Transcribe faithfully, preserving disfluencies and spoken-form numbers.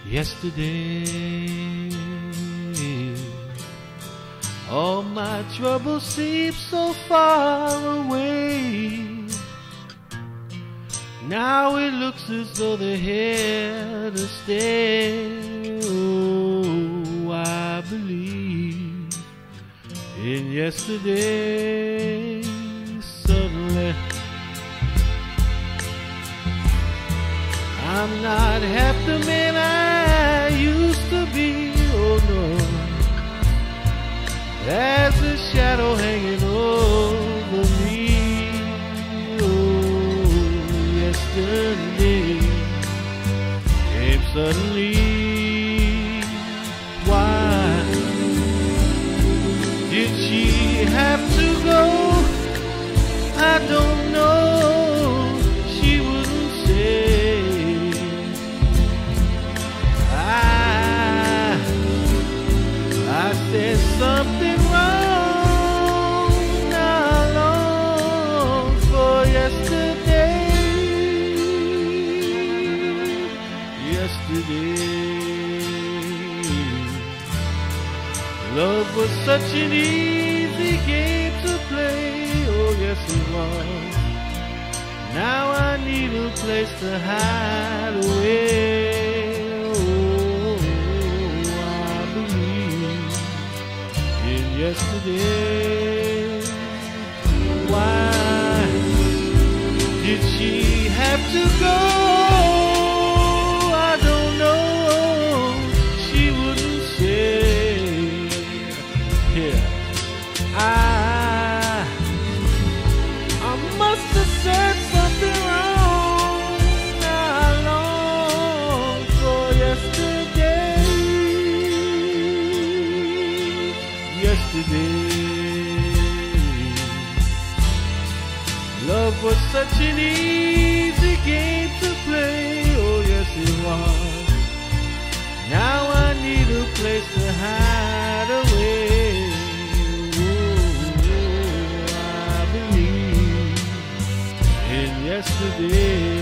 yesterday. All my troubles seem so far away. Now it looks as though they're here to stay. Oh, I believe in yesterday. Suddenly I'm not half the man I used to be. Oh no, there's a shadow hanging over me. Oh, yesterday came suddenly. Why did she have to go? I don't know. She wouldn't say. I, I said something wrong. I long for yesterday. Yesterday, love was such an easy game to play. Oh yes it was. Now I need a place to hide away. Oh, I believe in yesterday. Why did she have to go? I don't know. She wouldn't say. Here, I I must have said something wrong. I long for yesterday. Yesterday, love was such an easy game to play. Oh yes it was. Now I need a place to hide away. Oh, I believe in yesterday.